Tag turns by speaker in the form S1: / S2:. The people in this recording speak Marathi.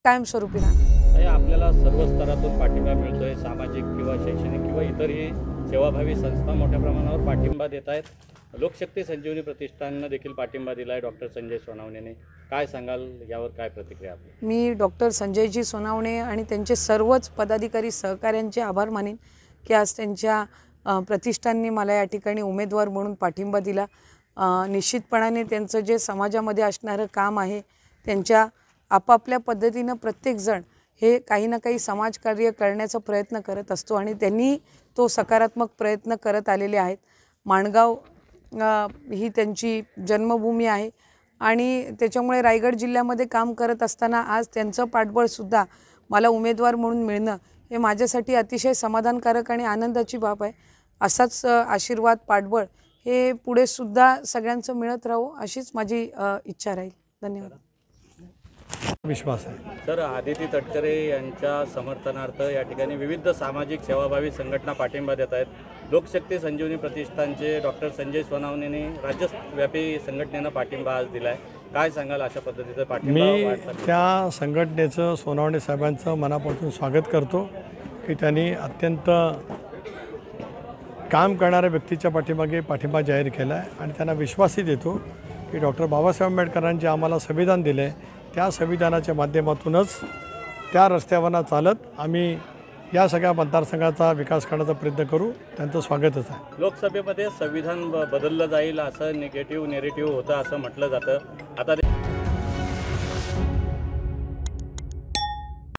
S1: कायमस्वरूपी राहणार।
S2: आपल्याला सर्व स्तरातून पाठिंबा मिळतोय, सामाजिक किंवा शैक्षणिक किंवा इतरही सेवाभावी संस्था मोठ्या प्रमाणावर पाठिंबा देत आहेत। लोकशक्ती संजीवनी प्रतिष्ठानने देखील पाठिंबा दिला आहे डॉक्टर संजय सोनावणेने। काय सांगाल यावर, काय प्रतिक्रिया आपली?
S1: मी डॉक्टर संजयजी सोनावणे आणि त्यांचे सर्वच पदाधिकारी सहकाऱ्यांचे आभार मानेन की आज त्यांच्या प्रतिष्ठानने मला या ठिकाणी उमेदवार म्हणून पाठिंबा दिला। निश्चितपणाने त्यांचं जे समाजामध्ये असणारं काम आहे, त्यांच्या आपापल्या पद्धतीनं प्रत्येकजण हे काही ना काही समाजकार्य करण्याचा प्रयत्न करत असतो आणि त्यांनी तो सकारात्मक प्रयत्न करत आलेले आहेत। माणगाव ही त्यांची जन्मभूमी आहे आणि त्याच्यामुळे रायगड जिल्ह्यामध्ये काम करत असताना आज त्यांचं पाठबळसुद्धा मला उमेदवार म्हणून मिळणं हे माझ्यासाठी अतिशय समाधानकारक आणि आनंदाची बाब आहे। असाच आशीर्वाद, पाठबळ हे पुढेसुद्धा सगळ्यांचं मिळत राहू अशीच माझी इच्छा राहील। धन्यवाद।
S3: विश्वास आहे
S2: सर, आदिती तटकरे यांच्या समर्थनार्थ या ठिकाणी विविध सामाजिक सेवाभावी संघटना पाठिंबा देत आहेत। लोकशक्ती संजीवनी प्रतिष्ठानचे डॉक्टर संजय सोनावणेने राज्यव्यापी संघटनेनं पाठिंबा आज दिला आहे। काय सांगाल अशा पद्धतीचं पाठिंबा?
S3: मी त्या संघटनेचं, सोनावणे साहेबांचं मनापासून स्वागत करतो की त्यांनी अत्यंत काम करणाऱ्या व्यक्तीच्या पाठीमागे पाठिंबा जाहीर केला आहे आणि त्यांना विश्वासही देतो की डॉक्टर बाबासाहेब आंबेडकरांचे आम्हाला संविधान दिले आहे, त्या संविधानाच्या माध्यमातूनच त्या रस्त्यावरनं चालत आम्ही या सगळ्या मतदारसंघाचा विकास करण्याचा प्रयत्न करू। त्यांचं स्वागतच आहे।
S2: लोकसभेमध्ये संविधान बदललं जाईल असं नेरेटिव्ह होतं असं म्हटलं जातं। आता